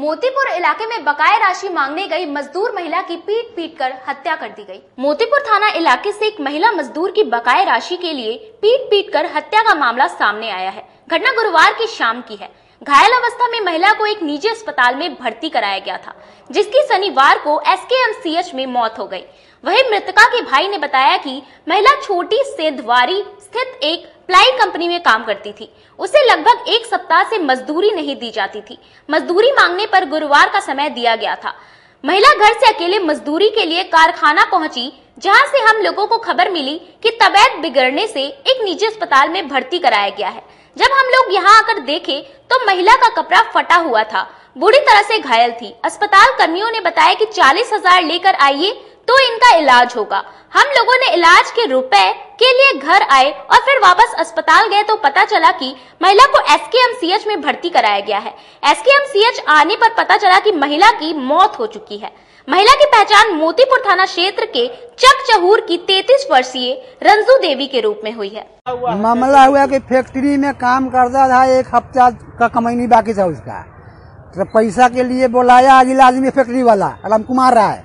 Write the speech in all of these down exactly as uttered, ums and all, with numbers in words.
मोतीपुर इलाके में बकाया राशि मांगने गई मजदूर महिला की पीट पीट कर हत्या कर दी गई। मोतीपुर थाना इलाके से एक महिला मजदूर की बकाया राशि के लिए पीट पीट कर हत्या का मामला सामने आया है। घटना गुरुवार की शाम की है। घायल अवस्था में महिला को एक निजी अस्पताल में भर्ती कराया गया था, जिसकी शनिवार को एसकेएमसीएच में मौत हो गई। वहीं मृतका के भाई ने बताया कि महिला छोटी सेंधवारी स्थित एक प्लाई कंपनी में काम करती थी। उसे लगभग एक सप्ताह से मजदूरी नहीं दी जाती थी। मजदूरी मांगने पर गुरुवार का समय दिया गया था। महिला घर से अकेले मजदूरी के लिए कारखाना पहुंची, जहां से हम लोगों को खबर मिली कि तबीयत बिगड़ने से एक निजी अस्पताल में भर्ती कराया गया है। जब हम लोग यहां आकर देखे तो महिला का कपड़ा फटा हुआ था, बुरी तरह से घायल थी। अस्पताल कर्मियों ने बताया कि चालीस हजार लेकर आइए तो इनका इलाज होगा। हम लोगों ने इलाज के रुपए के लिए घर आए और फिर वापस अस्पताल गए तो पता चला कि महिला को एसकेएमसीएच में भर्ती कराया गया है। एसकेएमसीएच आने पर पता चला कि महिला की मौत हो चुकी है। महिला की पहचान मोतीपुर थाना क्षेत्र के चकचहूर की तैंतीस वर्षीय रंजू देवी के रूप में हुई है। मामला हुआ कि फैक्ट्री में काम करता था, एक हफ्ता का कमाई बाकी था उसका, तो पैसा के लिए बुलाया अगला आदमी फैक्ट्री वाला राम कुमार राय,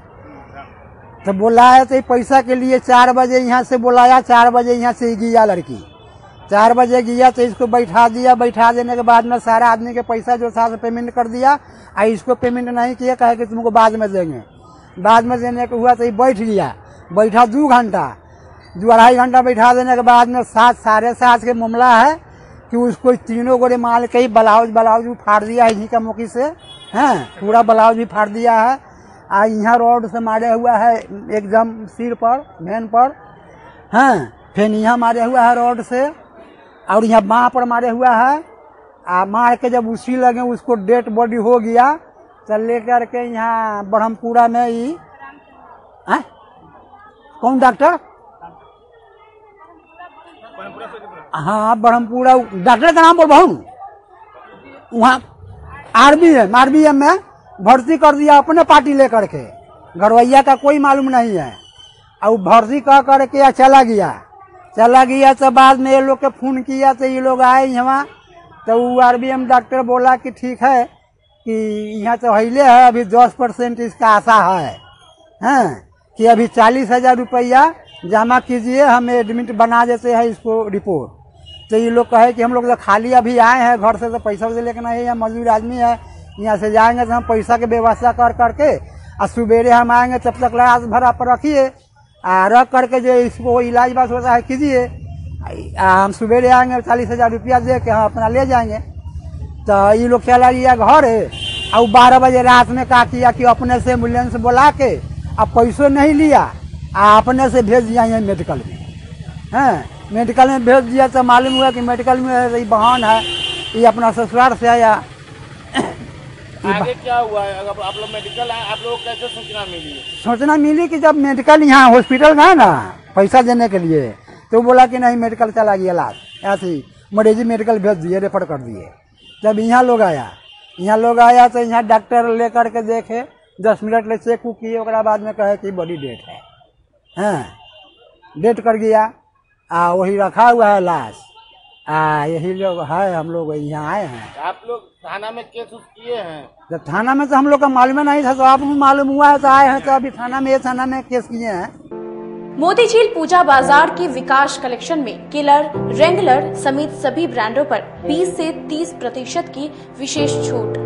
तो बुलाया तो पैसा के लिए चार बजे यहाँ से बुलाया। चार बजे यहाँ से गया लड़की, चार बजे गया तो इसको बैठा दिया। बैठा देने के बाद में सारा आदमी के पैसा जो था पेमेंट कर दिया, और इसको पेमेंट नहीं किया, कहे कि तुमको बाद में देंगे। बाद में देने को हुआ तो ये बैठ गया। बैठा दो घंटा दो अढ़ाई घंटा बैठा देने के बाद में सात साढ़े सात के मामला है कि उसको तीनों गोरे माल के ही ब्लाउज ब्लाउज भी फाड़ दिया है, इन्हीं का मुखी से है, पूरा ब्लाउज भी फाड़ दिया है। आ यहाँ रोड से मारे हुआ है एकदम सिर पर मेन पर, हैं, फिर यहाँ मारे हुआ है रोड से, और यहाँ बाँ पर मारे हुआ है। आ मार के जब उसी लगे उसको डेड बॉडी हो गया, तो लेकर के यहाँ ब्रह्मपुरा में ही है कौन डॉक्टर, हाँ ब्रह्मपुरा डॉक्टर का नाम बोल बहु, वहाँ आरबीएम आरबीएम में भर्ती कर दिया अपने पार्टी लेकर के। घरवैया का कोई मालूम नहीं है। और भर्ती कर करके चला गया चला गया तो बाद में ये लोग के फोन किया तो ये लोग आए यहाँ, तो वो आरबीएम डॉक्टर बोला कि ठीक है कि यहाँ तो हिले है, अभी दस परसेंट इसका आशा है, हैं, कि अभी चालीस हजार रुपया जमा कीजिए, हम एडमिट बना देते हैं इसको रिपोर्ट। तो ये लोग कहे कि हम लोग तो खाली अभी आए हैं घर से, तो पैसा से लेकर नहीं है, मजदूर आदमी है, यहाँ से जाएंगे तो हम पैसा की व्यवस्था कर करके और सुबेरे हम आएंगे, तब तक रात भर आप रखिए, रख करके जो इसको इलाज बात होता है कीजिए। हम सुबेरे आएंगे चालीस हजार रुपया दे के हम अपना ले जाएंगे। तो ये लोग चला गया घर, और बारह बजे रात में क्या किया कि अपने से एम्बुलेंस बुला के अब पैसों नहीं लिया, अपने से भेज दिया यहाँ मेडिकल में, हैं, मेडिकल में भेज दिया। तो मालूम हुआ कि मेडिकल में बहन है, ये अपना ससुराल से आया। आगे क्या हुआ है? अगर आप लोग मेडिकल आए, आप लोग कैसे सूचना मिली? सूचना मिली कि जब मेडिकल यहाँ हॉस्पिटल गए ना पैसा देने के लिए, तो बोला कि नहीं मेडिकल चला गया लाश, ऐसे ही मरीजी मेडिकल भेज दिए, रेफर कर दिए। जब यहाँ लोग आया यहाँ लोग आया तो यहाँ डॉक्टर लेकर के देखे, दस मिनट ले चेक किए, उसके बाद में कहे कि बॉडी डेट है, हैं, डेट कर गया। आ वही रखा हुआ है लाश। आ यही लोग है, हम लोग यहाँ आए हैं। आप लोग थाना में केस किए हैं? तो थाना में तो हम लोग का मालूम नहीं था, तो आप मालूम हुआ है तो आए हैं, तो अभी थाना में ये थाना में केस किए हैं। मोतीझील पूजा बाजार की विकास कलेक्शन में किलर, रेंगलर समेत सभी ब्रांडों पर बीस से तीस प्रतिशत की विशेष छूट।